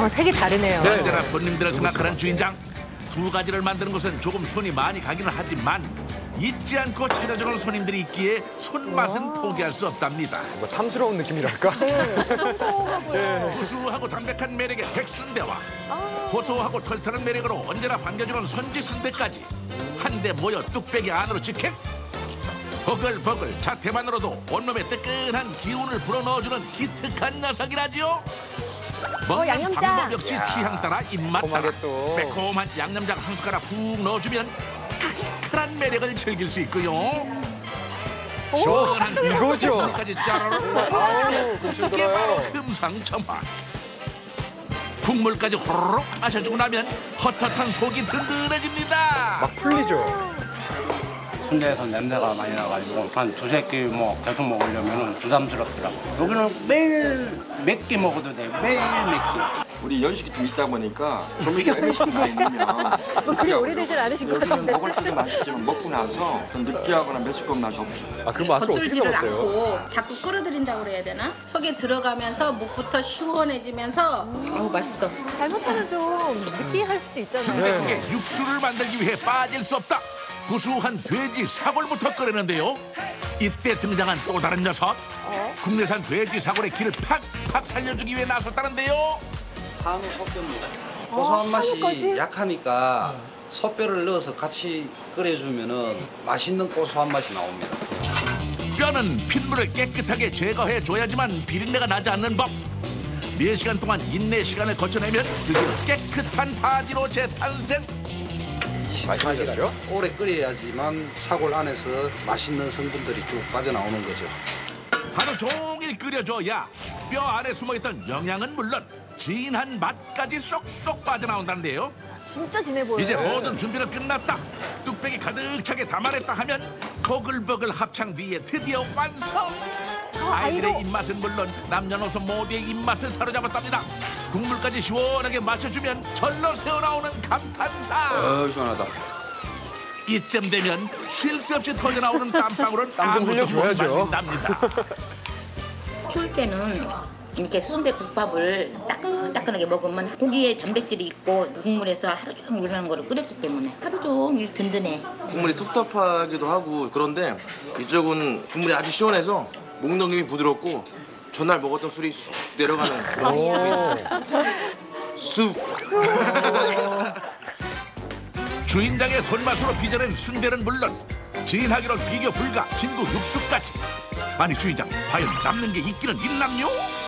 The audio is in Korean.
색이 다르네요. 네. 언제나 손님들을 생각하는 주인장. 두 가지를 만드는 것은 조금 손이 많이 가기는 하지만 잊지 않고 찾아주는 손님들이 있기에 손맛은 포기할 수 없답니다. 뭐 탐스러운 느낌이랄까? 구수하고 담백한 매력의 백순대와 고소하고 털털한 매력으로 언제나 반겨주는 선지순대까지 한데 모여 뚝배기 안으로 직행. 버글버글 자태만으로도 온몸에 뜨끈한 기운을 불어넣어주는 기특한 녀석이라죠. 먹는 양념장. 방법 역시 취향 따라 입맛 따라 또. 매콤한 양념장 한 숟가락 푹 넣어주면 칼칼한 매력을 즐길 수 있고요. 시원한 이거죠. 까지 짜르르 이게 바로 금상첨화. 국물까지 호로록 마셔주고 나면 헛헛한 속이 든든해집니다. 막 풀리죠. 순대에서 냄새가 많이 나가지고 한 두세 끼 뭐 계속 먹으려면 부담스럽더라고. 여기는 매일 몇 끼 먹어도 돼. 매일 몇 끼. 우리 연식이 좀 있다 보니까 조미료 MSG 가 있으면 뭐 그리 오래되진 않으신 것 여기는 같은데. 먹을 때도 맛있지만 먹고 나서 좀 느끼하거나 매콤한 맛이 없어요. 아, 그 맛을 어떻게 겉돌지를 잡았대요? 않고 자꾸 끌어들인다고 그래야 되나? 속에 들어가면서 목부터 시원해지면서 어우 맛있어. 잘못하면 좀 느끼할 수도 있잖아요. 순대국에 육수를 만들기 위해 빠질 수 없다. 구수한 돼지 사골부터 끓이는데요. 이때 등장한 또 다른 녀석. 국내산 돼지 사골의 기를 팍팍 살려주기 위해 나섰다는데요. 한우 소뼈입니다. 고소한 맛이 한우까지? 약하니까 소뼈를 넣어서 같이 끓여주면은 맛있는 고소한 맛이 나옵니다. 뼈는 핏물을 깨끗하게 제거해 줘야지만 비린내가 나지 않는 법. 4시간 동안 인내 시간을 거쳐내면 드디어 깨끗한 바디로 재탄생. 24시간 오래 끓여야지만 사골 안에서 맛있는 성분들이 쭉 빠져나오는 거죠. 하루 종일 끓여줘야 뼈 안에 숨어있던 영양은 물론 진한 맛까지 쏙쏙 빠져나온다는데요. 진짜 진해 보여요. 이제 모든 준비는 끝났다. 뚝배기 가득 차게 담아냈다 하면 보글보글 합창 뒤에 드디어 완성. 아이들의 입맛은 물론 남녀노소 모두의 입맛을 사로잡았답니다. 국물까지 시원하게 마셔주면 절로 새어나오는 감탄사. 시원하다. 이쯤 되면 쉴 새 없이 터져나오는 땀방울은 땀좀 아무도 못 흘려줘야죠. 마신답니다. 추울 때는 이렇게 순대 국밥을 따끈따끈하게 먹으면 고기에 단백질이 있고 국물에서 하루 종일 우러나는 거를 끓였기 때문에 하루 종일 든든해. 국물이 텁텁하기도 하고 그런데 이쪽은 국물이 아주 시원해서 목 넘김이 부드럽고 전날 먹었던 술이 쑥 내려가는 쑥. 주인장의 손맛으로 빚어낸 순대는 물론 진하기로 비교 불가 진구 육수까지. 아니 주인장 과연 남는 게 있기는 있남요?